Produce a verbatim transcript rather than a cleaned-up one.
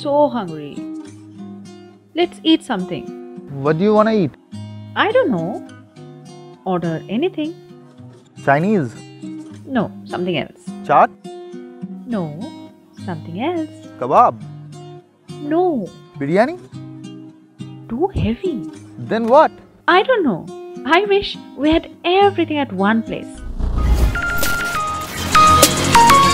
so hungry. Let's eat something. What do you want to eat? I don't know. Order anything. Chinese? No, something else. Chaat? No, something else. Kebab? No, Biryani? too heavy. Then what? I don't know. I wish we had everything at one place.